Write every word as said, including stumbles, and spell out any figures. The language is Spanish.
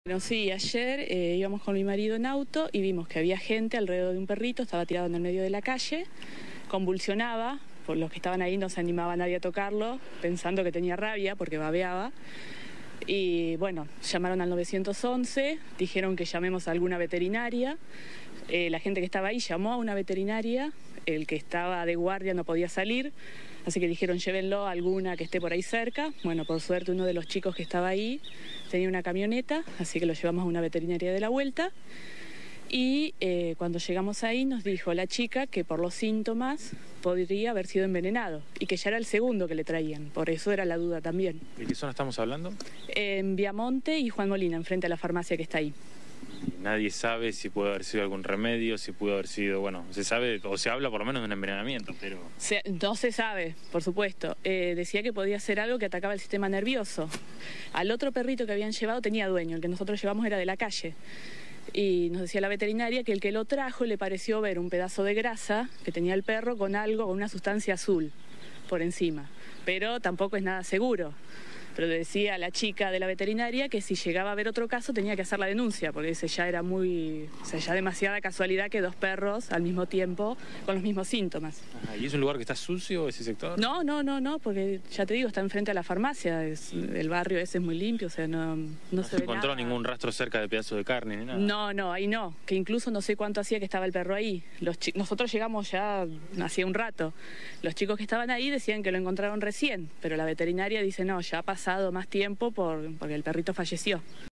Bueno, sí, ayer eh, íbamos con mi marido en auto y vimos que había gente alrededor de un perrito, estaba tirado en el medio de la calle, convulsionaba, por los que estaban ahí no se animaba nadie a tocarlo, pensando que tenía rabia porque babeaba. Y bueno, llamaron al nueve once, dijeron que llamemos a alguna veterinaria. Eh, la gente que estaba ahí llamó a una veterinaria, el que estaba de guardia no podía salir, así que dijeron llévenlo a alguna que esté por ahí cerca. Bueno, por suerte uno de los chicos que estaba ahí tenía una camioneta, así que lo llevamos a una veterinaria de la vuelta. Y eh, cuando llegamos ahí nos dijo la chica que por los síntomas podría haber sido envenenado y que ya era el segundo que le traían, por eso era la duda también. ¿De qué zona estamos hablando? En Viamonte y Juan Molina, enfrente a la farmacia que está ahí. Nadie sabe si puede haber sido algún remedio, si pudo haber sido, bueno, se sabe o se habla por lo menos de un envenenamiento, pero... Se, no se sabe, por supuesto. Eh, decía que podía ser algo que atacaba el sistema nervioso. Al otro perrito que habían llevado tenía dueño, el que nosotros llevamos era de la calle. Y nos decía la veterinaria que el que lo trajo le pareció ver un pedazo de grasa que tenía el perro con algo, con una sustancia azul por encima. Pero tampoco es nada seguro. Pero le decía a la chica de la veterinaria que si llegaba a haber otro caso tenía que hacer la denuncia, porque ese ya era muy, o sea, ya demasiada casualidad que dos perros al mismo tiempo con los mismos síntomas. Ajá, ¿y es un lugar que está sucio, ese sector? No, no, no, no, porque ya te digo, está enfrente a la farmacia, es, el barrio ese es muy limpio, o sea, no, no, no se, se ve encontró nada. Ningún rastro cerca de pedazos de carne ni nada. No, no, ahí no, que incluso no sé cuánto hacía que estaba el perro ahí. Los chi- Nosotros llegamos ya hacía un rato. Los chicos que estaban ahí decían que lo encontraron recién, pero la veterinaria dice no, ya ha pasado más tiempo por, porque el perrito falleció.